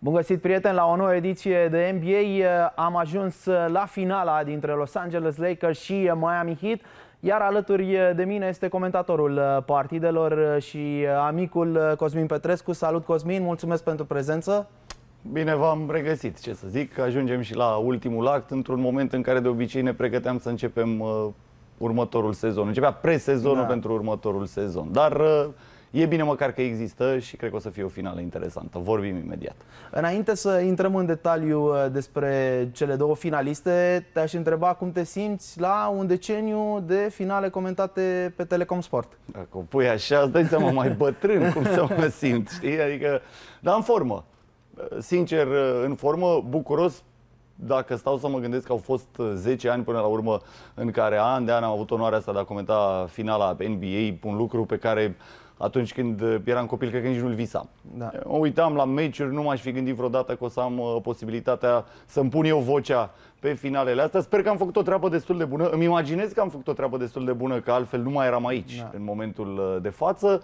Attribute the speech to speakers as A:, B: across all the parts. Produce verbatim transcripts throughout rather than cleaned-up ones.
A: Bun găsit, prieteni, la o nouă ediție de N B A. Am ajuns la finala dintre Los Angeles Lakers și Miami Heat, iar alături de mine este comentatorul partidelor și amicul Cosmin Petrescu. Salut, Cosmin, mulțumesc pentru prezență.
B: Bine v-am regăsit, ce să zic, ajungem și la ultimul act, într-un moment în care de obicei ne pregăteam să începem uh, următorul sezon. Începea pre-sezonul da. pentru următorul sezon, dar uh, e bine măcar că există și cred că o să fie o finală interesantă. Vorbim imediat.
A: Înainte să intrăm în detaliu despre cele două finaliste, te-aș întreba cum te simți la un deceniu de finale comentate pe Telecom Sport.
B: Dacă o pui așa, îți dai seama mai bătrân cum să mă simt, știi? Adică, dar în formă. Sincer, în formă, bucuros. Dacă stau să mă gândesc că au fost zece ani până la urmă în care an de an am avut onoarea asta de a comenta finala N B A, un lucru pe care atunci când eram copil, cred că nici nu-l visam. Da. Mă uitam la meciuri, nu m-aș fi gândit vreodată că o să am uh, posibilitatea să-mi pun eu vocea pe finalele astea. Sper că am făcut o treabă destul de bună. Îmi imaginez că am făcut o treabă destul de bună, că altfel nu mai eram aici da. în momentul de față.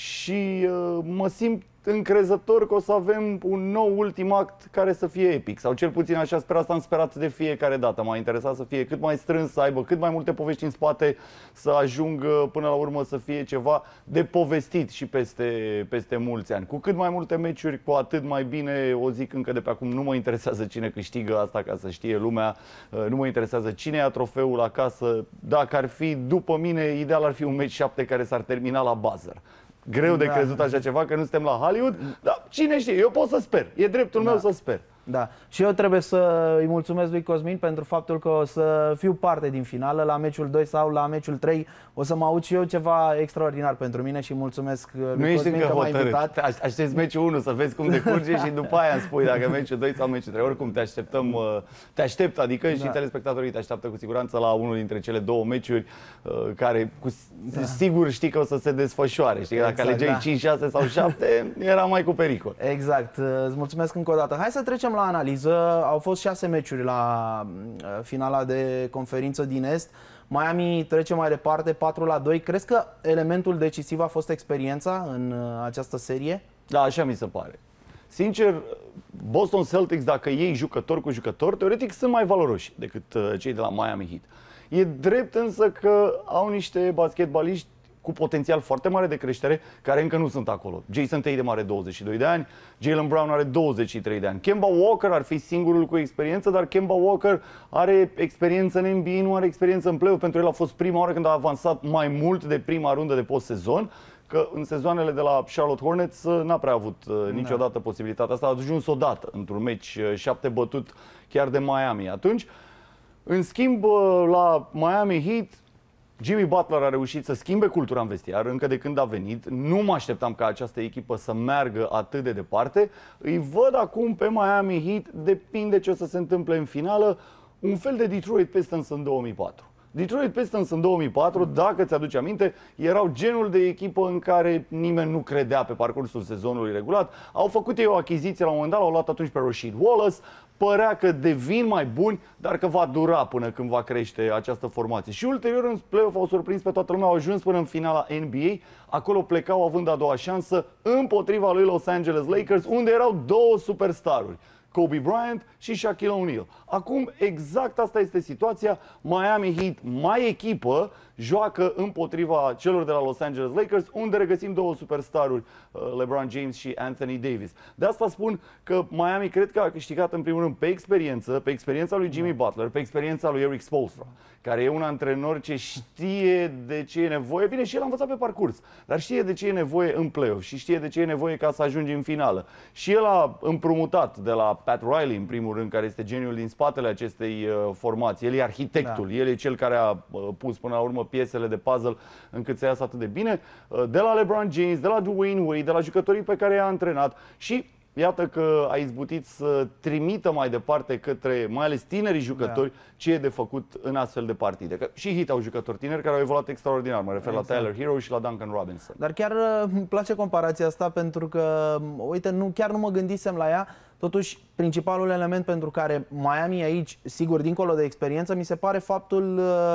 B: Și uh, mă simt încrezător că o să avem un nou ultim act care să fie epic. Sau cel puțin așa sper, asta am sperat de fiecare dată. M-a interesat să fie cât mai strâns, să aibă cât mai multe povești în spate, să ajungă până la urmă să fie ceva de povestit și peste, peste mulți ani. Cu cât mai multe meciuri, cu atât mai bine. O zic încă de pe acum, nu mă interesează cine câștigă asta, ca să știe lumea. Nu mă interesează cine ia trofeul acasă. Dacă ar fi după mine, ideal ar fi un meci șapte care s-ar termina la buzzer. Greu de da. crezut așa ceva, că nu suntem la Hollywood, dar cine știe, eu pot să sper, e dreptul da. meu să sper.
A: Da. Și eu trebuie să îi mulțumesc lui Cosmin pentru faptul că o să fiu parte din finală la meciul doi sau la meciul trei. O să mă aud și eu ceva extraordinar pentru mine și mulțumesc lui
B: nu
A: Cosmin că m-a invitat.
B: Aștepți meciul unu să vezi cum decurge și după aia îmi spui dacă meciul doi sau meciul trei. Oricum te așteptăm, te aștept, adică da. și telespectatorii te așteaptă cu siguranță la unul dintre cele două meciuri care cu da. sigur știi că o să se desfășoare. Știi? Dacă exact, alegeai da. cinci, șase sau șapte, era mai cu pericol.
A: Exact. Îți mulțumesc încă o dată. Hai să trecem la analiză. Au fost șase meciuri la finala de conferință din Est. Miami trece mai departe, patru la doi. Crezi că elementul decisiv a fost experiența în această serie?
B: Da, așa mi se pare. Sincer, Boston Celtics, dacă iei jucător cu jucător, teoretic sunt mai valoroși decât cei de la Miami Heat. E drept însă că au niște basketbaliști cu potențial foarte mare de creștere, care încă nu sunt acolo. Jason Tatum are douăzeci și doi de ani, Jaylen Brown are douăzeci și trei de ani. Kemba Walker ar fi singurul cu experiență, dar Kemba Walker are experiență în N B A, nu are experiență în play-off. Pentru el a fost prima oară când a avansat mai mult de prima rundă de post-sezon, că în sezoanele de la Charlotte Hornets n-a prea avut niciodată posibilitatea asta. A ajuns odată într-un meci șapte bătut chiar de Miami. Atunci, în schimb, la Miami Heat, Jimmy Butler a reușit să schimbe cultura în vestiar încă de când a venit. Nu mă așteptam ca această echipă să meargă atât de departe. Îi văd acum pe Miami Heat, depinde ce o să se întâmple în finală, un fel de Detroit Pistons în două mii patru. Detroit Pistons în două mii patru, dacă ți-aduci aminte, erau genul de echipă în care nimeni nu credea pe parcursul sezonului regulat. Au făcut ei o achiziție la un moment dat, l-au luat atunci pe Rasheed Wallace. Părea că devin mai buni, dar că va dura până când va crește această formație. Și ulterior în play-off au surprins pe toată lumea, au ajuns până în finala N B A. Acolo plecau având a doua șansă împotriva lui Los Angeles Lakers, unde erau două superstaruri, Kobe Bryant și Shaquille O'Neal. Acum exact asta este situația. Miami Heat, mai echipă, joacă împotriva celor de la Los Angeles Lakers, unde regăsim două superstaruri, LeBron James și Anthony Davis. De asta spun că Miami cred că a câștigat în primul rând pe experiență, pe experiența lui Jimmy Butler, pe experiența lui Erik Spoelstra, care e un antrenor ce știe de ce e nevoie. Bine, și el a învățat pe parcurs, dar știe de ce e nevoie în play-off și știe de ce e nevoie ca să ajungi în finală. Și el a împrumutat de la Pat Riley, în primul rând, care este geniul din spatele acestei uh, formații. El e arhitectul, da. el e cel care a uh, pus până la urmă piesele de puzzle încât să iasă atât de bine. Uh, de la LeBron James, de la Dwayne Wade, de la jucătorii pe care i-a antrenat și iată că a izbutit să trimită mai departe către, mai ales tinerii jucători, da. ce e de făcut în astfel de partide. Că și Heat au jucători tineri care au evoluat extraordinar. Mă refer exact. la Tyler Hero și la Duncan Robinson.
A: Dar chiar îmi place comparația asta pentru că, uite, nu, chiar nu mă gândisem la ea. Totuși, principalul element pentru care Miami aici, sigur, dincolo de experiență, mi se pare faptul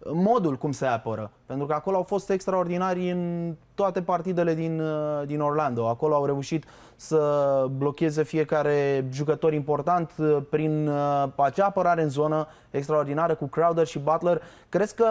A: modul cum se apără. Pentru că acolo au fost extraordinari în toate partidele din, din Orlando. Acolo au reușit să blocheze fiecare jucător important prin acea apărare în zonă extraordinară cu Crowder și Butler. Crezi că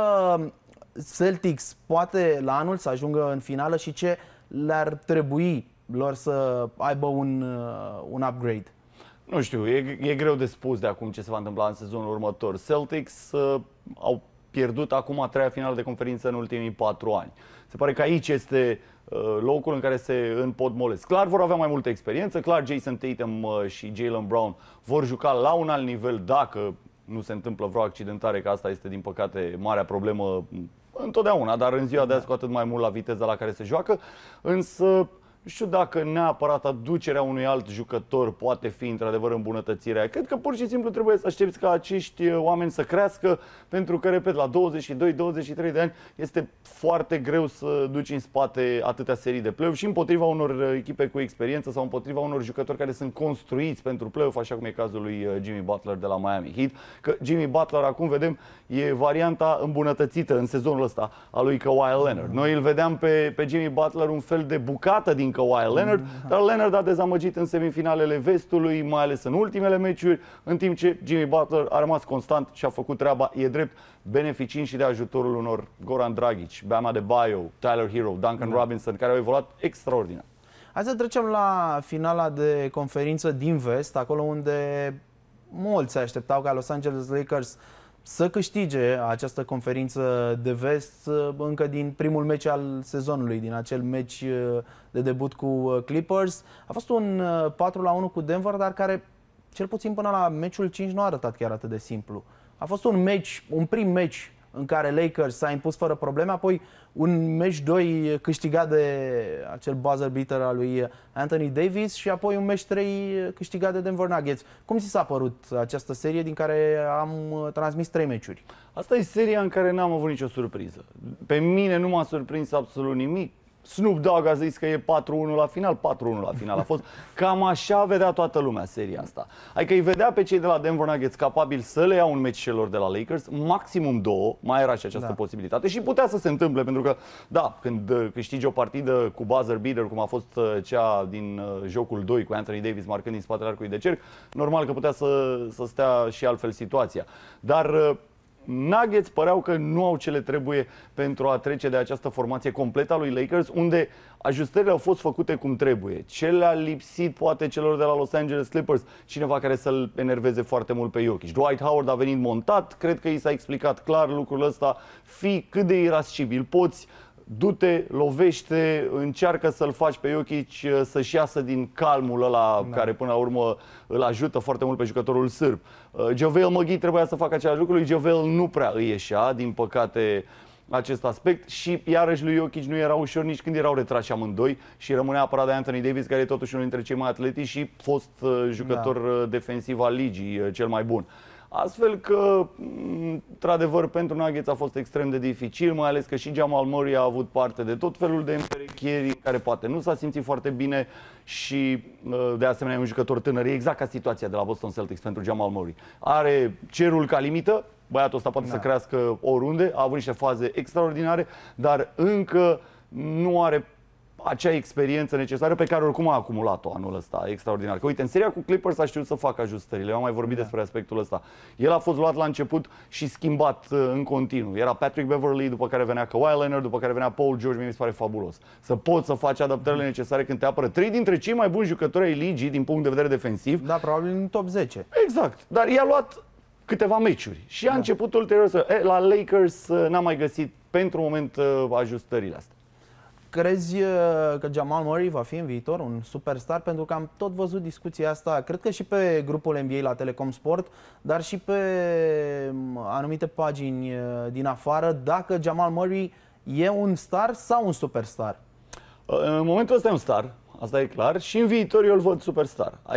A: Celtics poate la anul să ajungă în finală și ce le-ar trebui lor să aibă un, un upgrade?
B: Nu știu, e, e greu de spus de acum ce se va întâmpla în sezonul următor. Celtics uh, au pierdut acum a treia finală de conferință în ultimii patru ani. Se pare că aici este uh, locul în care se împotmolesc. Clar vor avea mai multă experiență, clar Jason Tatum uh, și Jaylen Brown vor juca la un alt nivel dacă nu se întâmplă vreo accidentare, că asta este din păcate marea problemă întotdeauna, dar în ziua de azi cu atât mai mult la viteza la care se joacă, însă nu știu dacă neapărat aducerea unui alt jucător poate fi într-adevăr îmbunătățirea. Cred că pur și simplu trebuie să aștepți ca acești oameni să crească, pentru că, repet, la douăzeci și doi douăzeci și trei de ani este foarte greu să duci în spate atâtea serii de play-off și împotriva unor echipe cu experiență sau împotriva unor jucători care sunt construiți pentru play-off, așa cum e cazul lui Jimmy Butler de la Miami Heat. Că Jimmy Butler, acum vedem, e varianta îmbunătățită în sezonul ăsta a lui Kawhi Leonard. Noi îl vedeam pe, pe Jimmy Butler un fel de bucată din Kawhi Leonard, dar Leonard a dezamăgit în semifinalele vestului, mai ales în ultimele meciuri, în timp ce Jimmy Butler a rămas constant și a făcut treaba, e drept, beneficiind și de ajutorul unor Goran Dragic, Bam Adebayo, Tyler Hero, Duncan da. Robinson, care au evoluat extraordinar.
A: Hai să trecem la finala de conferință din vest, acolo unde mulți se așteptau ca Los Angeles Lakers să câștige această conferință de vest încă din primul meci al sezonului, din acel meci de debut cu Clippers. A fost un patru la unu cu Denver, dar care, cel puțin până la meciul cinci, nu a arătat chiar atât de simplu. A fost un meci, un prim meci în care Lakers s-a impus fără probleme, apoi un meci doi câștigat de acel buzzer beater al lui Anthony Davis și apoi un meci trei câștigat de Denver Nuggets. Cum ți s-a părut această serie din care am transmis trei meciuri?
B: Asta e seria în care n-am avut nicio surpriză. Pe mine nu m-a surprins absolut nimic. Snoop Dogg a zis că e patru unu la final, patru unu la final. A fost cam așa vedea toată lumea seria asta. Adică îi vedea pe cei de la Denver Nuggets capabili să le ia un meci celor de la Lakers, maximum două, mai era și această da. posibilitate și putea să se întâmple, pentru că, da, când câștigi o partidă cu buzzer beater, cum a fost cea din jocul doi cu Anthony Davis marcând din spatele arcului de cerc, normal că putea să, să stea și altfel situația. Dar Nuggets păreau că nu au ce le trebuie pentru a trece de această formație completă a lui Lakers, unde ajustările au fost făcute cum trebuie. Ce le-a lipsit poate celor de la Los Angeles Clippers? Cineva care să-l enerveze foarte mult pe Jokic. Dwight Howard a venit montat, cred că i s-a explicat clar lucrul ăsta, fii cât de irascibil poți, du-te, lovește, încearcă să-l faci pe Jokic să-și iasă din calmul ăla da. care până la urmă îl ajută foarte mult pe jucătorul sârb. JaVale McGee trebuia să facă același lucru, lui JaVale nu prea îi ieșea, din păcate, acest aspect și iarăși lui Jokic nu era ușor nici când erau retrași amândoi și rămânea apărat de Anthony Davis, care e totuși unul dintre cei mai atletici și fost jucător da. defensiv al ligii, cel mai bun. Astfel că, într-adevăr, pentru Nuggets a fost extrem de dificil, mai ales că și Jamal Murray a avut parte de tot felul de împerechieri, care poate nu s-a simțit foarte bine și, de asemenea, e un jucător tânăr. E exact ca situația de la Boston Celtics pentru Jamal Murray. Are cerul ca limită, băiatul ăsta poate da. să crească oriunde, a avut niște faze extraordinare, dar încă nu are acea experiență necesară pe care oricum a acumulat-o anul ăsta, extraordinar. Că uite, în seria cu Clippers a știut să facă ajustările, eu am mai vorbit da. despre aspectul ăsta. El a fost luat la început și schimbat uh, în continuu. Era Patrick Beverley, după care venea Kawhi Leonard, după care venea Paul George, mi se pare fabulos. Să poți să faci adaptările necesare când te apără trei dintre cei mai buni jucători ai ligii din punct de vedere defensiv.
A: Da, probabil în top zece.
B: Exact, dar i-a luat câteva meciuri și a da. început ulterior să... E, la Lakers uh, n-a mai găsit pentru moment uh, ajustările astea.
A: Crezi că Jamal Murray va fi în viitor un superstar? Pentru că am tot văzut discuția asta, cred că și pe grupul N B A la Telecom Sport, dar și pe anumite pagini din afară, dacă Jamal Murray e un star sau un superstar?
B: În momentul ăsta e un star, asta e clar, și în viitor eu îl văd superstar. Adică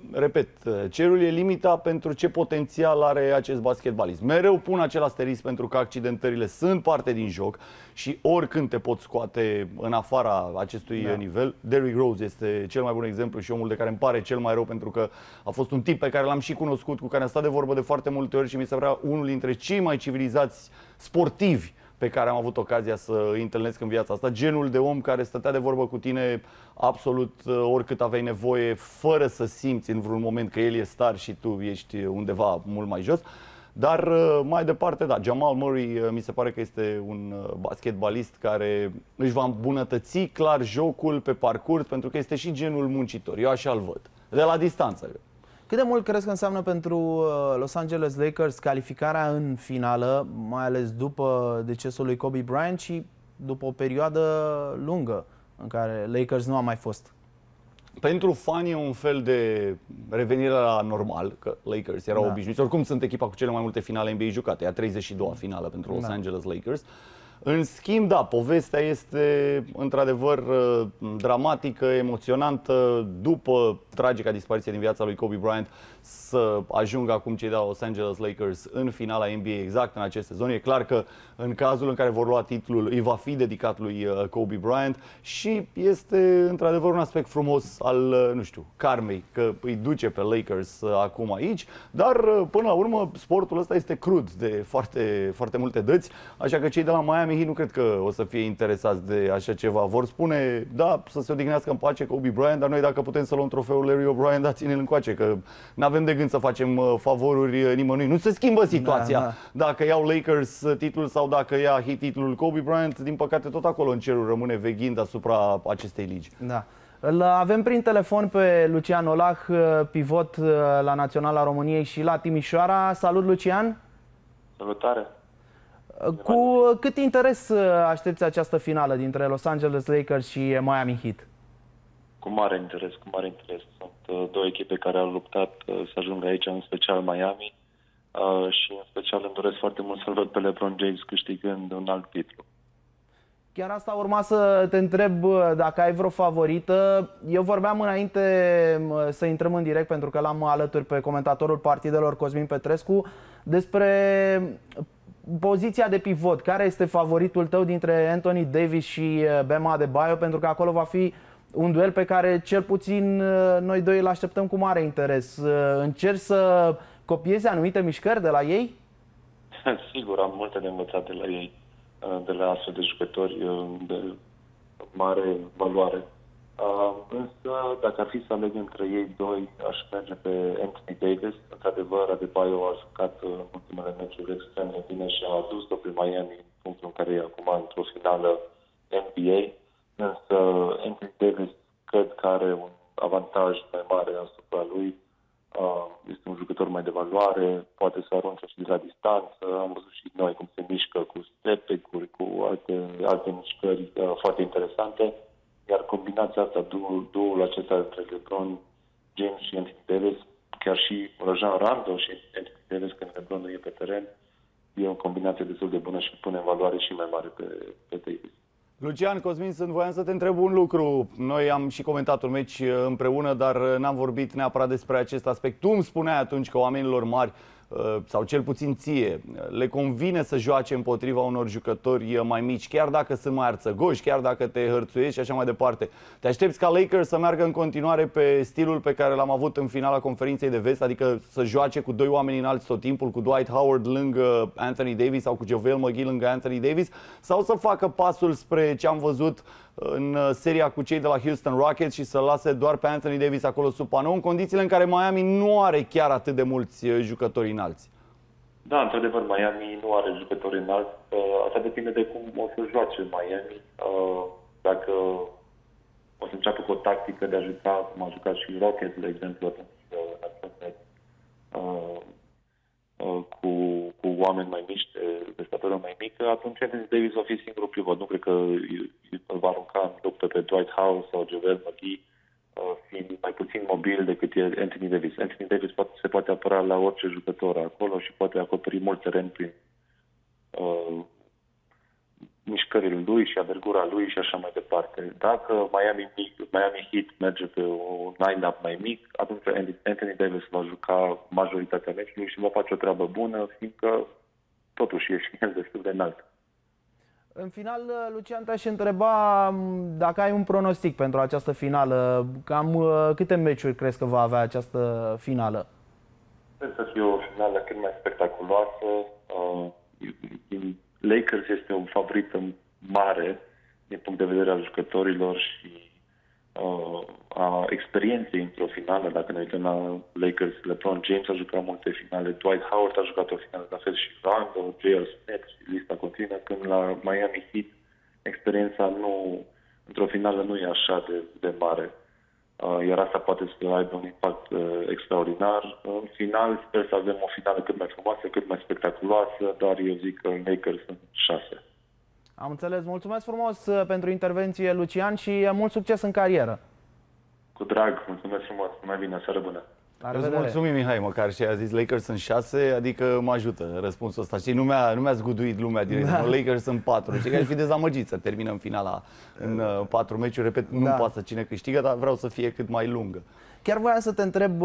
B: repet, cerul e limita pentru ce potențial are acest basketbalist. Mereu pun acel asterisc pentru că accidentările sunt parte din joc și oricând te poți scoate în afara acestui da. nivel. Derrick Rose este cel mai bun exemplu și omul de care îmi pare cel mai rău, pentru că a fost un tip pe care l-am și cunoscut, cu care am stat de vorbă de foarte multe ori și mi se părea unul dintre cei mai civilizați sportivi pe care am avut ocazia să îi întâlnesc în viața asta. Genul de om care stătea de vorbă cu tine absolut oricât aveai nevoie, fără să simți în vreun moment că el e star și tu ești undeva mult mai jos. Dar mai departe, da, Jamal Murray mi se pare că este un basketbalist care își va îmbunătăți clar jocul pe parcurs, pentru că este și genul muncitor. Eu așa-l văd, de la distanță.
A: Cât de mult crezi că înseamnă pentru Los Angeles Lakers calificarea în finală, mai ales după decesul lui Kobe Bryant și după o perioadă lungă în care Lakers nu a mai fost?
B: Pentru fani e un fel de revenire la normal, că Lakers erau da. obișnuiți. Oricum sunt echipa cu cele mai multe finale N B A jucate, e a treizeci și doua finală pentru Los da. Angeles Lakers. În schimb, da, povestea este într-adevăr dramatică, emoționantă. După tragica dispariție din viața lui Kobe Bryant, să ajungă acum cei de la Los Angeles Lakers în finala N B A exact în acest sezon. E clar că în cazul în care vor lua titlul, îi va fi dedicat lui Kobe Bryant și este într-adevăr un aspect frumos al, nu știu, karmei, că îi duce pe Lakers acum aici, dar până la urmă sportul ăsta este crud de foarte, foarte multe dăți, așa că cei de la Miami Heat nu cred că o să fie interesați de așa ceva. Vor spune, da, să se odihnească în pace Kobe Bryant, dar noi dacă putem să luăm trofeul Larry O'Brien, dați-ne-l încoace, că n-avem de gând să facem favoruri nimănui. Nu se schimbă situația da, da. dacă iau Lakers titlul sau dacă ia Heat titlul. Kobe Bryant, din păcate, tot acolo în cerul rămâne veghind asupra acestei ligi.
A: Da. Îl avem prin telefon pe Lucian Olah, pivot la Naționala României și la Timișoara. Salut, Lucian!
C: Salutare!
A: Cu cât interes aștepți această finală dintre Los Angeles Lakers și Miami Heat?
C: Cu mare interes, cu mare interes. Sunt două echipe care au luptat să ajungă aici, în special Miami, și în special îmi doresc foarte mult să-l văd pe LeBron James câștigând un alt titlu.
A: Chiar asta urma să te întreb dacă ai vreo favorită. Eu vorbeam înainte să intrăm în direct, pentru că l-am alături pe comentatorul partidelor Cosmin Petrescu, despre poziția de pivot. Care este favoritul tău dintre Anthony Davis și Bam Adebayo? Pentru că acolo va fi un duel pe care cel puțin noi doi îl așteptăm cu mare interes. Încerci să copiezi anumite mișcări de la ei?
C: Sigur, am multe de învățat de la ei, de la astfel de jucători de mare valoare. Însă, dacă ar fi să aleg între ei doi, aș merge pe Anthony Davis. Într-adevăr, Adebayo a jucat în ultimele meciuri extrem de bine și a adus-o pe Miami în punctul în care e acum într-o finală N B A. Însă Anthony Davis cred că are un avantaj mai mare asupra lui. Este un jucător mai de valoare, poate să arunce și de la distanță. Am văzut și noi cum se mișcă cu step-back-uri, cu alte, alte mișcări foarte interesante. Iar combinația asta, duul, duul acesta între LeBron James și Anthony Davis, chiar și Rajon Rondo și Anthony Davis când LeBron nu e pe teren, e o combinație destul de bună și pune în valoare și mai mare pe, pe Davis.
B: Lucian, Cosmin, sunt voiam să te întreb un lucru. Noi am și comentat un meci împreună, dar n-am vorbit neapărat despre acest aspect. Tu îmi spuneai atunci că oamenilor mari, sau cel puțin ție, le convine să joace împotriva unor jucători mai mici, chiar dacă sunt mai arțăgoși, chiar dacă te hărțuiești și așa mai departe. Te aștepți ca Lakers să meargă în continuare pe stilul pe care l-am avut în finala conferinței de vest, adică să joace cu doi oameni înalți tot timpul, cu Dwight Howard lângă Anthony Davis sau cu JaVale McGee lângă Anthony Davis, sau să facă pasul spre ce am văzut în seria cu cei de la Houston Rockets și să lase doar pe Anthony Davis acolo sub panou, în condițiile în care Miami nu are chiar atât de mulți jucători înalți?
C: Da, într-adevăr, Miami nu are jucători înalți. Asta depinde de cum o să joace Miami. Dacă o să înceapă cu o tactică de a juca, cum a jucat și Rockets, de exemplu, cu, cu oameni mai mici, de statură mai mică, atunci Anthony Davis va fi singurul pivot. Nu cred că îl va arunca în luptă pe Dwight Howard sau JaVale McGee, fiind mai puțin mobil decât e Anthony Davis. Anthony Davis poate, se poate apăra la orice jucător acolo și poate acoperi mult teren prin, uh, mișcările lui și avergura lui și așa mai departe. Dacă Miami, Miami Heat merge pe un line-up mai mic, atunci Anthony Davis va juca majoritatea meciului și va face o treabă bună, fiindcă totuși e și el destul de înalt.
A: În final, Lucian, te-aș întreba dacă ai un pronostic pentru această finală. Cam câte meciuri crezi că va avea această finală?
C: Sper să fie o finală cât mai spectaculoasă. Uh, Lakers este un favorit mare din punct de vedere al jucătorilor și uh, a experienței într-o finală. Dacă ne uităm la Lakers, LeBron James a jucat multe finale, Dwight Howard a jucat o finală, la fel și Rondo, J R Smith și lista continuă, când la Miami Heat experiența nu, într-o finală nu e așa de, de mare. Uh, iar asta poate să aibă un impact uh, extraordinar. În final, sper să avem o finală cât mai frumoasă, cât mai spectaculoasă, dar eu zic că Lakers sunt șase.
A: Am înțeles. Mulțumesc frumos pentru intervenție, Lucian, și mult succes în carieră.
C: Cu drag, mulțumesc frumos. Mai bine, seară bună.
B: Îți mulțumim, Mihai, măcar și a zis Lakers sunt șase, adică mă ajută răspunsul ăsta. Știi, nu mi-a nu mi-a zguduit lumea direct, da. Lakers sunt patru. Știi că aș fi dezamăgit să terminăm finala în uh, patru meciuri. Repet, nu-mi da. pasă cine câștigă, dar vreau să fie cât mai lungă.
A: Chiar voiam să te întreb,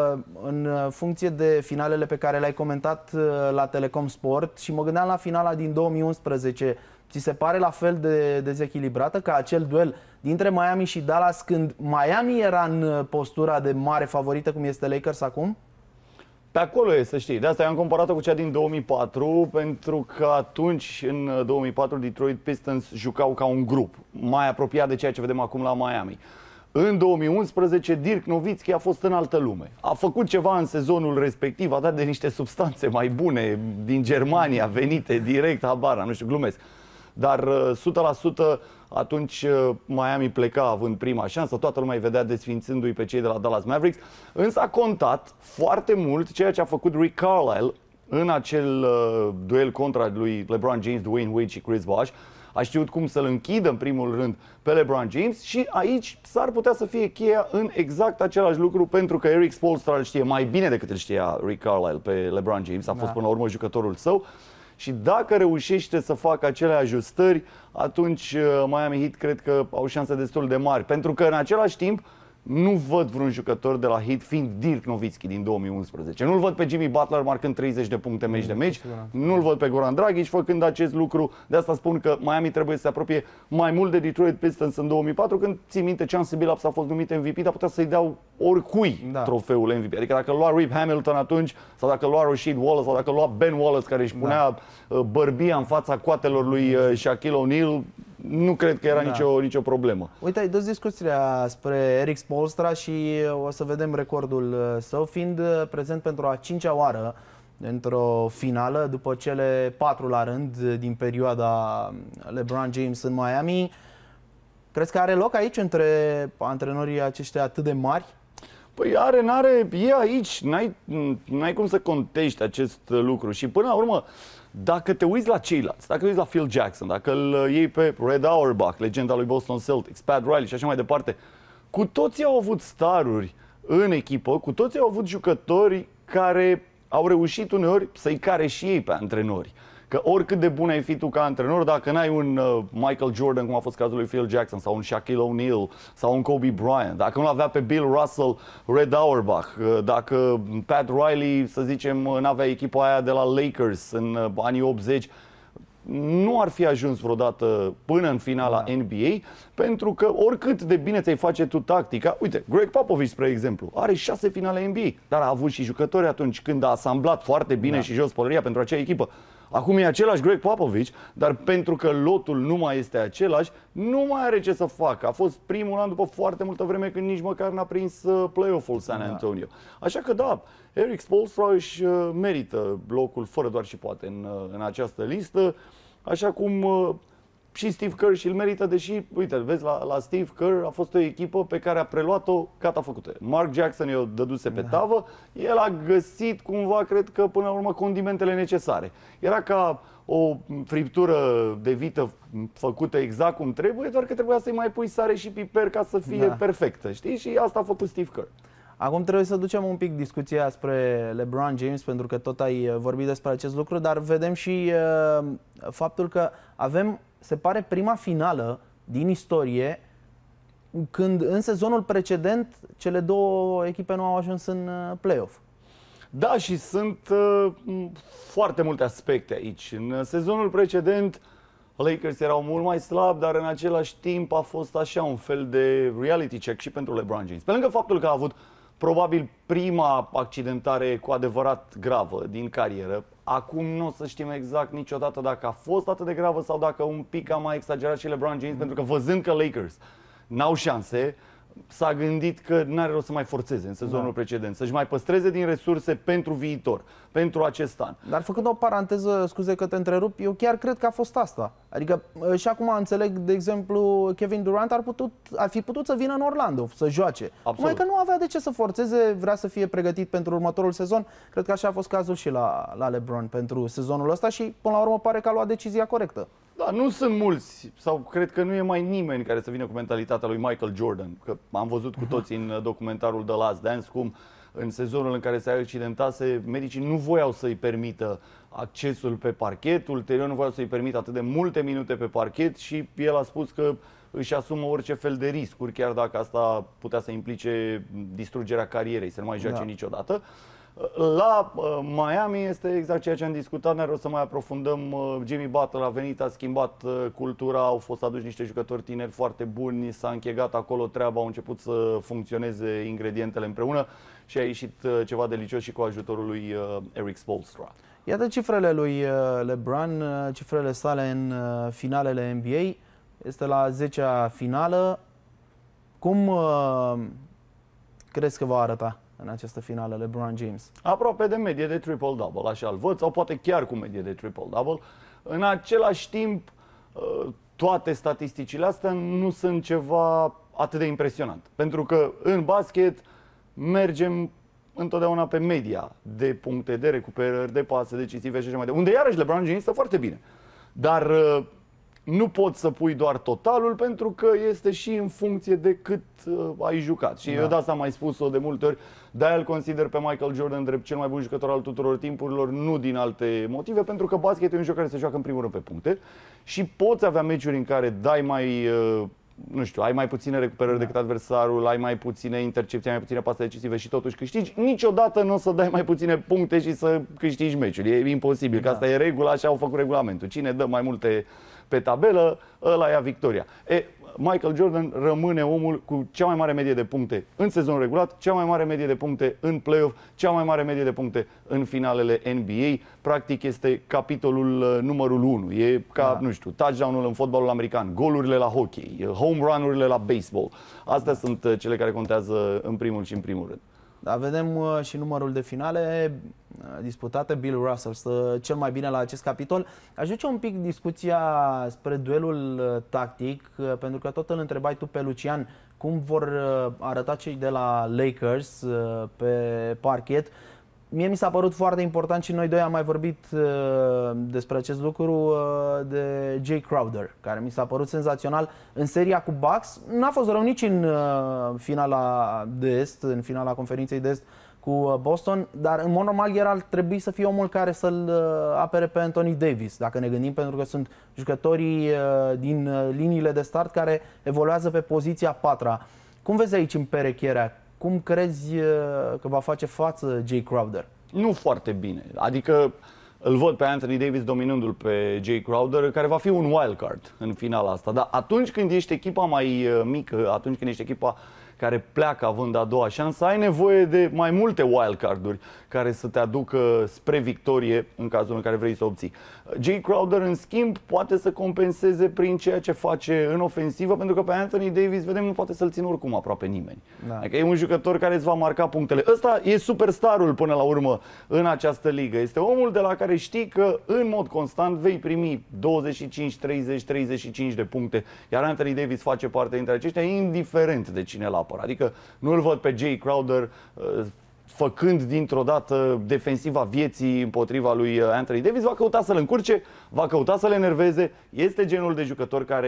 A: în funcție de finalele pe care le-ai comentat la Telecom Sport, și mă gândeam la finala din două mii unsprezece, ți se pare la fel de dezechilibrată ca acel duel dintre Miami și Dallas, când Miami era în postura de mare favorită, cum este Lakers acum?
B: Pe acolo e, să știi. De asta am comparat-o cu cea din două mii patru, pentru că atunci, în două mii patru, Detroit Pistons jucau ca un grup, mai apropiat de ceea ce vedem acum la Miami. În două mii unsprezece, Dirk Nowitzki a fost în altă lume. A făcut ceva în sezonul respectiv, a dat de niște substanțe mai bune din Germania, venite direct, habara, nu știu, glumesc. Dar o sută la sută atunci Miami pleca având prima șansă, toată lumea îi vedea desfințându-i pe cei de la Dallas Mavericks, însă a contat foarte mult ceea ce a făcut Rick Carlisle în acel uh, duel contra lui LeBron James, Dwayne Wade și Chris Bosh. A știut cum să-l închidă în primul rând pe LeBron James și aici s-ar putea să fie cheia în exact același lucru, pentru că Eric Spoelstra îl știe mai bine decât îl știa Rick Carlisle pe LeBron James, a fost da. până la urmă jucătorul său. Și dacă reușește să facă acele ajustări, atunci Miami Heat cred că au șanse destul de mari. Pentru că în același timp nu văd vreun jucător de la Heat fiind Dirk Nowitzki din două mii unsprezece. Nu-l văd pe Jimmy Butler marcând treizeci de puncte meci de meci, nu-l văd pe Goran Dragic făcând acest lucru. De asta spun că Miami trebuie să se apropie mai mult de Detroit Pistons în două mii patru, când, ții minte, Chauncey Billups a fost numit M V P, dar putea să-i dau oricui da. trofeul M V P. Adică dacă lua Rip Hamilton atunci, sau dacă lua Rasheed Wallace, sau dacă lua Ben Wallace, care își punea da. bărbia în fața coatelor lui Shaquille O'Neal, nu cred că era da. nicio, nicio problemă.
A: Uite, ai dus discuția spre Eric Spoelstra și o să vedem recordul său, fiind prezent pentru a cincea oară într-o finală, după cele patru la rând din perioada LeBron James în Miami. Crezi că are loc aici între antrenorii aceștia atât de mari?
B: Păi are, n-are, e aici, n-ai cum să contești acest lucru. Și până la urmă, dacă te uiți la ceilalți, dacă te uiți la Phil Jackson, dacă îl iei pe Red Auerbach, legenda lui Boston Celtics, Pat Riley și așa mai departe, cu toții au avut staruri în echipă, cu toții au avut jucători care au reușit uneori să-i care și ei pe antrenori. Că oricât de bun ai fi tu ca antrenor, dacă n-ai un uh, Michael Jordan, cum a fost cazul lui Phil Jackson, sau un Shaquille O'Neal, sau un Kobe Bryant, dacă nu avea pe Bill Russell, Red Auerbach, uh, dacă Pat Riley, să zicem, n-avea echipa aia de la Lakers în uh, anii optzeci, nu ar fi ajuns vreodată până în finala da. N B A, pentru că oricât de bine ți-ai face tu tactica, uite, Greg Popovich, spre exemplu, are șase finale N B A, dar a avut și jucători atunci când a asamblat foarte bine da. și jos pălăria pentru acea echipă. Acum e același Greg Popovich, dar pentru că lotul nu mai este același, nu mai are ce să facă. A fost primul an după foarte multă vreme când nici măcar n-a prins play-off-ul San Antonio. Așa că da, Eric Spoelstra își merită locul fără doar și poate în, în această listă, așa cum și Steve Kerr și-l merită, deși, uite, vezi, la, la Steve Kerr a fost o echipă pe care a preluat-o, gata, făcută. Mark Jackson i-o dăduse pe tavă, el a găsit cumva, cred că, până la urmă, condimentele necesare. Era ca o friptură de vită făcută exact cum trebuie, doar că trebuia să-i mai pui sare și piper ca să fie da. perfectă, știi? Și asta a făcut Steve Kerr.
A: Acum trebuie să ducem un pic discuția spre LeBron James, pentru că tot ai vorbit despre acest lucru, dar vedem și uh, faptul că avem se pare prima finală din istorie când în sezonul precedent cele două echipe nu au ajuns în play-off.
B: Da, și sunt uh, foarte multe aspecte aici. În sezonul precedent Lakers erau mult mai slabi, dar în același timp a fost așa un fel de reality check și pentru LeBron James. Pe lângă faptul că a avut probabil prima accidentare cu adevărat gravă din carieră, acum nu o să știm exact niciodată dacă a fost atât de gravă sau dacă un pic a mai exagerat și LeBron James, pentru că văzând că Lakers n-au șanse, s-a gândit că n-are rost să mai forțeze în sezonul da. precedent, să-și mai păstreze din resurse pentru viitor, pentru acest an.
A: Dar făcând o paranteză, scuze că te întrerup, eu chiar cred că a fost asta. Adică și acum înțeleg, de exemplu, Kevin Durant ar, putut, ar fi putut să vină în Orlando, să joace. Numai că nu avea de ce să forțeze, vrea să fie pregătit pentru următorul sezon. Cred că așa a fost cazul și la, la LeBron pentru sezonul ăsta și până la urmă pare că a luat decizia corectă.
B: Da, nu sunt mulți, sau cred că nu e mai nimeni care să vină cu mentalitatea lui Michael Jordan. Că am văzut cu toții în documentarul The Last Dance cum în sezonul în care se accidentase, medicii nu voiau să-i permită accesul pe parchet, ulterior nu voiau să-i permită atât de multe minute pe parchet și el a spus că își asumă orice fel de riscuri, chiar dacă asta putea să implice distrugerea carierei, să nu mai joace da. niciodată. La uh, Miami este exact ceea ce am discutat, ne-ar rost să mai aprofundăm. uh, Jimmy Butler a venit, a schimbat uh, cultura, au fost aduși niște jucători tineri foarte buni, s-a închegat acolo treaba, au început să funcționeze ingredientele împreună și a ieșit uh, ceva delicios și cu ajutorul lui uh, Eric Spoelstra.
A: Iată cifrele lui uh, LeBron, uh, cifrele sale în uh, finalele N B A, este la zecea finală. Cum uh, crezi că va arăta în această finală LeBron James?
B: Aproape de medie de triple-double, așa îl văd, sau poate chiar cu medie de triple-double. În același timp, toate statisticile astea nu sunt ceva atât de impresionant. Pentru că în basket mergem întotdeauna pe media de puncte, de recuperări, de pase decisive și așa mai departe. Unde iarăși LeBron James stă foarte bine. Dar nu poți să pui doar totalul pentru că este și în funcție de cât uh, ai jucat. Și da. eu de asta am mai spus-o de multe ori, de-aia îl consider pe Michael Jordan drept cel mai bun jucător al tuturor timpurilor, nu din alte motive, pentru că basket e un joc care se joacă în primul rând pe puncte și poți avea meciuri în care dai mai, uh, nu știu, ai mai puține recuperări da. decât adversarul, ai mai puține intercepții, ai mai puține pase decisive și totuși câștigi. Niciodată nu o să dai mai puține puncte și să câștigi meciuri. E imposibil, da. că asta e regula, așa au făcut regulamentul. Cine dă mai multe pe tabelă, ăla ia victoria. E, Michael Jordan rămâne omul cu cea mai mare medie de puncte în sezonul regulat, cea mai mare medie de puncte în play-off, cea mai mare medie de puncte în finalele N B A. Practic este capitolul numărul unu. E ca, da. nu știu, touchdown-ul în fotbalul american, golurile la hockey, home run-urile la baseball. Astea da. sunt cele care contează în primul și în primul rând.
A: Da, vedem uh, și numărul de finale uh, disputate. Bill Russell stă cel mai bine la acest capitol. Aș duce un pic discuția spre duelul uh, tactic, uh, pentru că tot îl întrebai tu pe Lucian cum vor uh, arăta cei de la Lakers uh, pe parchet. Mie mi s-a părut foarte important și noi doi am mai vorbit uh, despre acest lucru uh, de Jay Crowder, care mi s-a părut senzațional în seria cu Bucks. N-a fost rău nici în uh, finala de est, în finala conferinței de est cu uh, Boston, dar în mod normal el ar trebui să fie omul care să-l uh, apere pe Anthony Davis, dacă ne gândim, pentru că sunt jucătorii uh, din uh, liniile de start care evoluează pe poziția patra. Cum vezi aici împerecherea? Cum crezi că va face față Jay Crowder?
B: Nu foarte bine. Adică îl văd pe Anthony Davis dominându-l pe Jay Crowder, care va fi un wildcard în finala asta. Dar atunci când ești echipa mai mică, atunci când ești echipa care pleacă având a doua șansă, ai nevoie de mai multe wildcard-uri care să te aducă spre victorie în cazul în care vrei să obții. Jay Crowder, în schimb, poate să compenseze prin ceea ce face în ofensivă, pentru că pe Anthony Davis, vedem, nu poate să-l țină oricum aproape nimeni. Da. Adică e un jucător care îți va marca punctele. Ăsta e superstarul până la urmă în această ligă. Este omul de la care știi că în mod constant vei primi douăzeci și cinci, treizeci, treizeci și cinci de puncte, iar Anthony Davis face parte dintre aceștia, indiferent de cine l-a apără. Adică nu îl văd pe Jay Crowder uh, făcând dintr-o dată defensiva vieții împotriva lui Anthony Davis. Va căuta să-l încurce, va căuta să-l enerveze. Este genul de jucător care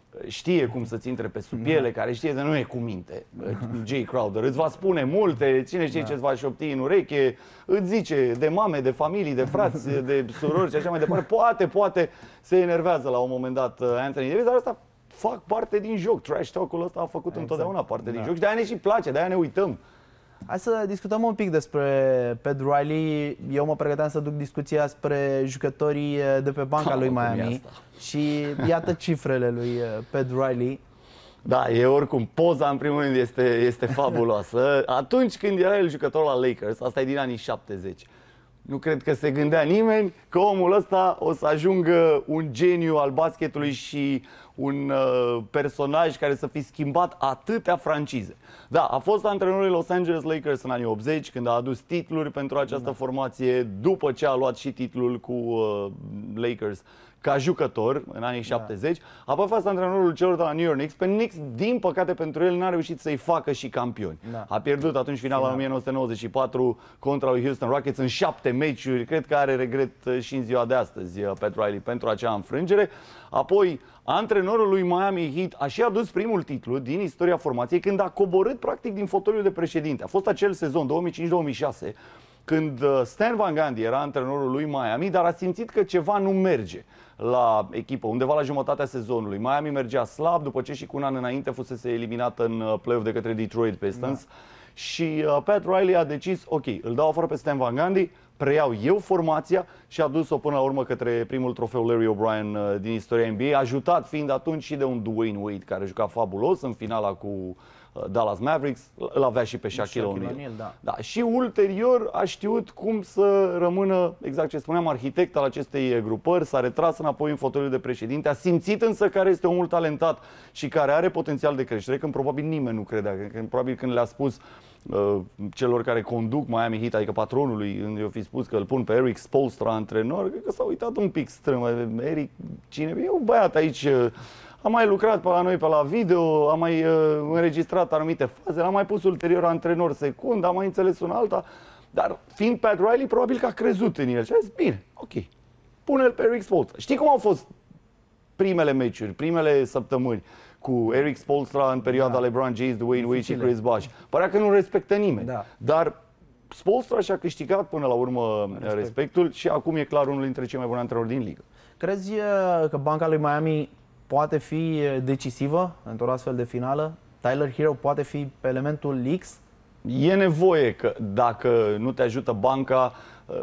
B: știe cum să-ți intre pe sub piele, care știe că nu e cu minte. Jay Crowder îți va spune multe, cine știe da. ce îți va șopti în ureche, îți zice de mame, de familii, de frați, de surori și așa mai departe. Poate, poate se enervează la un moment dat Anthony Davis, dar asta fac parte din joc. Trash talk-ul ăsta a făcut exact. întotdeauna parte da. din joc și de-aia ne și place, de-aia ne uităm.
A: Hai să discutăm un pic despre Pat Riley. Eu mă pregăteam să duc discuția spre jucătorii de pe banca lui Miami și iată cifrele lui Pat Riley.
B: Da, e oricum, poza în primul rând este, este fabuloasă. Atunci când era el jucător la Lakers, asta e din anii șaptezeci, nu cred că se gândea nimeni că omul ăsta o să ajungă un geniu al basketului și un uh, personaj care să fi schimbat atâtea francize. Da, a fost antrenorul Los Angeles Lakers în anii optzeci, când a adus titluri pentru această da. formație, după ce a luat și titlul cu uh, Lakers ca jucător în anii da. șaptezeci. Apoi a fost antrenorul celor de la New York Knicks. Pe Knicks, din păcate pentru el, n-a reușit să-i facă și campioni. Da. A pierdut atunci finala în o mie nouă sute nouăzeci și patru contra lui Houston Rockets în șapte meciuri. Cred că are regret și în ziua de astăzi Pat Riley pentru acea înfrângere. Apoi, antrenorul lui Miami Heat a și adus primul titlu din istoria formației când a coborât practic din fotoliul de președinte. A fost acel sezon două mii cinci două mii șase când Stan Van Gundy era antrenorul lui Miami, dar a simțit că ceva nu merge la echipă, undeva la jumătatea sezonului. Miami mergea slab, după ce și cu un an înainte fusese eliminată în play-off de către Detroit Pistons. Da. Și uh, Pat Riley a decis, ok, îl dau afară pe Stan Van Gundy, preiau eu formația și a dus-o până la urmă către primul trofeu Larry O'Brien uh, din istoria N B A, ajutat fiind atunci și de un Dwayne Wade, care juca fabulos în finala cu uh, Dallas Mavericks, îl avea și pe Shaquille O'Neal. Da. Da, și ulterior a știut cum să rămână, exact ce spuneam, arhitect al acestei grupări, s-a retras înapoi în fotoliul de președinte, a simțit însă care este omul talentat și care are potențial de creștere, când probabil nimeni nu credea, când, probabil când le-a spus uh, celor care conduc Miami Heat, adică patronului, eu fi spus că îl pun pe Eric Spoelstra antrenor, cred că s-a uitat un pic strâm. Eric, cine? E un băiat aici, a mai lucrat pe la noi pe la video, a mai uh, înregistrat anumite faze, l-a mai pus ulterior antrenor secund, a mai înțeles un alta, dar fiind Pat Riley, probabil că a crezut în el și a zis, bine, ok, pune-l pe Eric Spoelstra. Știi cum au fost primele meciuri, primele săptămâni cu Eric Spoelstra în perioada da. LeBron James, Dwayne Wade și Chris Bosh? Părea că nu respectă nimeni, da. dar Spoelstra și-a câștigat până la urmă Respect. respectul și acum e clar unul dintre cei mai buni antrenori din ligă.
A: Crezi că banca lui Miami poate fi decisivă într-o astfel de finală? Tyler Hero poate fi elementul X?
B: E nevoie că dacă nu te ajută banca,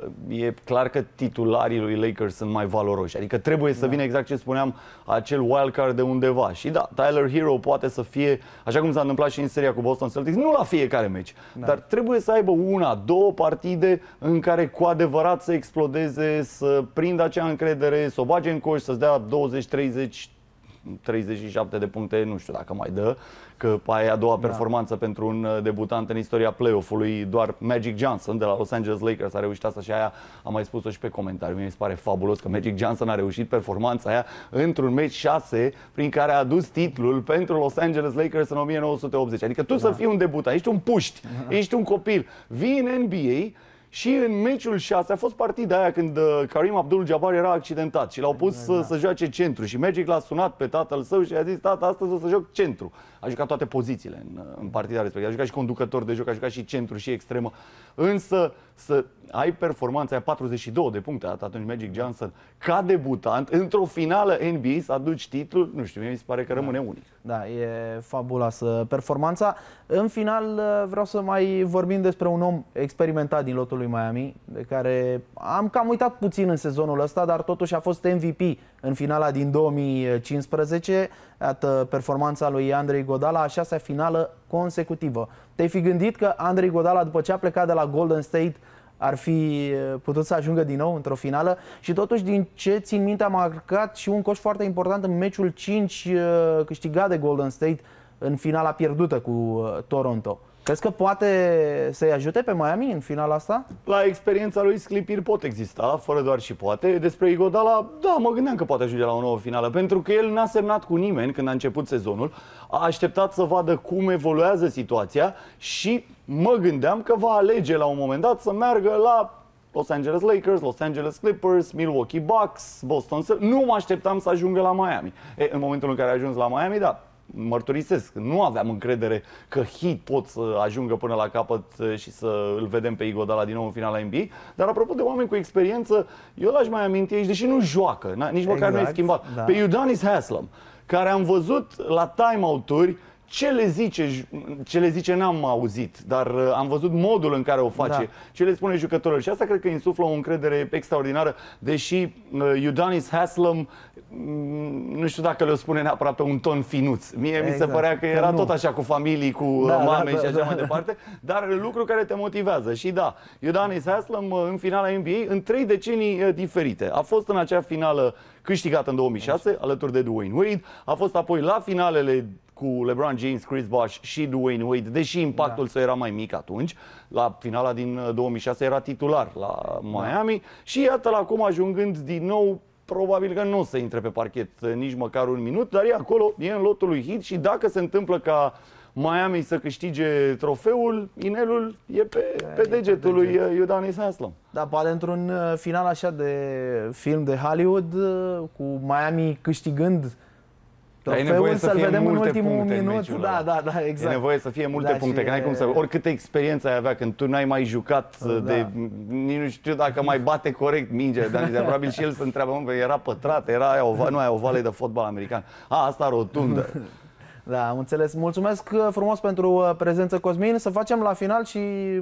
B: e clar că titularii lui Lakers sunt mai valoroși. Adică trebuie să da. vină exact ce spuneam, acel wildcard de undeva. Și da, Tyler Hero poate să fie, așa cum s-a întâmplat și în seria cu Boston Celtics, nu la fiecare meci, da. dar trebuie să aibă una, două partide în care cu adevărat să explodeze, să prindă acea încredere, să o bage în coș, să-ți dea douăzeci, treizeci, treizeci și șapte de puncte, nu știu dacă mai dă, că aia e a doua da. performanță pentru un debutant în istoria play-off-ului. Doar Magic Johnson de la Los Angeles Lakers a reușit asta și aia am mai spus-o și pe comentariu. Mi se pare fabulos că Magic Johnson a reușit performanța aia într-un meci șase prin care a adus titlul pentru Los Angeles Lakers în o mie nouă sute optzeci. Adică tu da. să fii un debutant, ești un puști, da. ești un copil, vii în N B A și în meciul șase a fost partida aia când uh, Kareem Abdul-Jabbar era accidentat și l-au pus da. să joace centru și Magic l-a sunat pe tatăl său și a zis, tata, astăzi o să joc centru. A jucat toate pozițiile în, în partida respectivă. A jucat și conducător de joc, a jucat și centru și extremă. Însă să ai performanța aia patruzeci și două de puncte atunci Magic Johnson ca debutant într-o finală N B A să aduci titlul, nu știu, mie mi se pare că rămâne unic.
A: Da, e fabuloasă performanța. În final vreau să mai vorbim despre un om experimentat din lotul lui Miami, de care am cam uitat puțin în sezonul ăsta, dar totuși a fost M V P în finala din două mii cincisprezece. Iată performanța lui Andre Iguodala, a șasea finală consecutivă. Te-ai fi gândit că Andre Iguodala, după ce a plecat de la Golden State, ar fi putut să ajungă din nou într-o finală? Și totuși, din ce țin minte, a marcat și un coș foarte important în meciul cinci câștigat de Golden State în finala pierdută cu Toronto. Crezi că poate să-i ajute pe Miami în finala asta? La
B: experiența lui sclipiri pot exista, fără doar și poate. Despre Iguodala, da, mă gândeam că poate ajunge la o nouă finală, pentru că el n-a semnat cu nimeni când a început sezonul. A așteptat să vadă cum evoluează situația și mă gândeam că va alege la un moment dat să meargă la Los Angeles Lakers, Los Angeles Clippers, Milwaukee Bucks, Boston Celtics. Nu mă așteptam să ajungă la Miami. E, în momentul în care a ajuns la Miami, da, mărturisesc, nu aveam încredere că Heat pot să ajungă până la capăt și să îl vedem pe Iguodala din nou în finala N B A. Dar apropo de oameni cu experiență, eu l-aș mai aminti aici, deși nu joacă, nici măcar exact, nu e schimbat, da. Pe Udonis Haslem, care am văzut la time-out-uri. Ce le zice, ce le zice n-am auzit, dar am văzut modul în care o face, da. Ce le spune jucătorilor și asta cred că insuflă o încredere extraordinară, deși Udonis Haslem, nu știu dacă le spune neapărat pe un ton finuț. Mie exact. Mi se părea că era că tot așa cu familii, cu da, mame da, și așa da, mai da. Departe, dar lucru care te motivează. Și da, Udonis Haslem în finala N B A în trei decenii diferite. A fost în acea finală câștigată în două mii șase, alături de Dwayne Wade, a fost apoi la finalele cu LeBron James, Chris Bosh și Dwayne Wade, deși impactul da. Său era mai mic atunci. La finala din două mii șase era titular la Miami da. Și iată-l acum ajungând din nou, probabil că nu o să intre pe parchet nici măcar un minut, dar e acolo, e în lotul lui Heat și dacă se întâmplă ca Miami să câștige trofeul, inelul e pe, pe degetul lui Udonis Haslem.
A: Da, poate într-un final așa de film de Hollywood, cu Miami câștigând trofeul, să-l vedem în ultimul minut. Da, da, da, exact.
B: E nevoie să fie multe da, puncte, că n-ai cum să... Oricâte experiență ai avea când tu n-ai mai jucat da. De... Nici nu știu dacă mai bate corect mingea, dar probabil și el se întreabă, mă, era pătrat, era aia o, nu aia o vale de fotbal american. A, asta rotundă.
A: Da, am înțeles. Mulțumesc frumos pentru prezență, Cosmin. Să facem la final și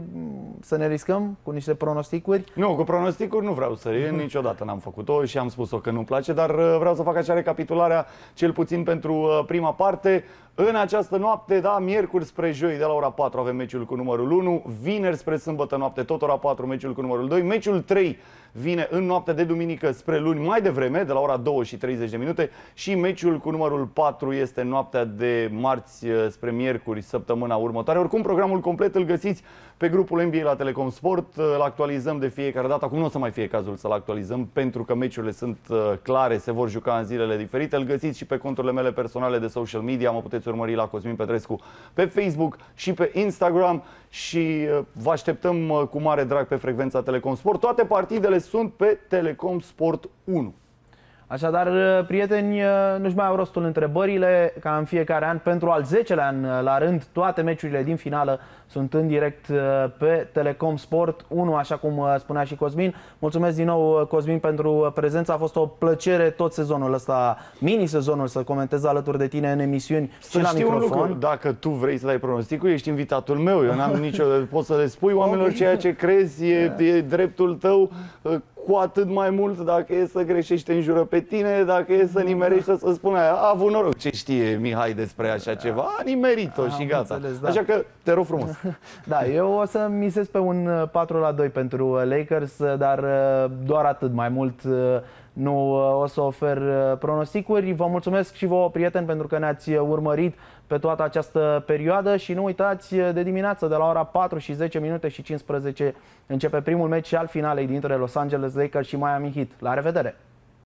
A: să ne riscăm cu niște pronosticuri.
B: Nu, cu pronosticuri nu vreau să iei, niciodată n-am făcut-o și am spus-o că nu-mi place, dar vreau să fac acea recapitulare, cel puțin pentru prima parte. În această noapte, da, miercuri spre joi, de la ora patru avem meciul cu numărul unu, vineri spre sâmbătă noapte, tot ora patru, meciul cu numărul doi, meciul trei vine în noaptea de duminică spre luni mai devreme, de la ora două și treizeci de minute și meciul cu numărul patru este noaptea de marți spre miercuri, săptămâna următoare. Oricum, programul complet îl găsiți pe grupul N B A la Telecom Sport, îl actualizăm de fiecare dată, acum nu o să mai fie cazul să-l actualizăm pentru că meciurile sunt clare, se vor juca în zilele diferite, îl găsiți și pe conturile mele personale de social media, mă puteți urmări la Cosmin Petrescu pe Facebook și pe Instagram și vă așteptăm cu mare drag pe frecvența Telecom Sport. Toate partidele sunt pe Telecom Sport unu.
A: Așadar, prieteni, nu-și mai au rostul întrebările, ca în fiecare an, pentru al zecelea an la rând, toate meciurile din finală sunt în direct pe Telecom Sport unu, așa cum spunea și Cosmin. Mulțumesc din nou, Cosmin, pentru prezență. A fost o plăcere tot sezonul ăsta, mini-sezonul, să comentez alături de tine în emisiuni și la microfon.
B: Lucru, dacă tu vrei să dai pronosticul, ești invitatul meu. Eu n-am nicio... Poți să le spui oamenilor ceea ce crezi, e, e dreptul tău. Cu atât mai mult dacă e să greșești, te înjură pe tine, dacă e să nimerești, să spune aia, a avut noroc. Ce știe Mihai despre așa ceva? A nimerit-o și gata. Înțeles, da. Așa că te rog frumos.
A: Da, eu o să misez pe un patru la doi pentru Lakers, dar doar atât, mai mult nu o să ofer pronosticuri. Vă mulțumesc și vouă, prieteni, pentru că ne-ați urmărit pe toată această perioadă și nu uitați, de dimineață, de la ora patru și zece minute și cincisprezece, începe primul meci al finalei dintre Los Angeles Lakers și Miami Heat. La revedere!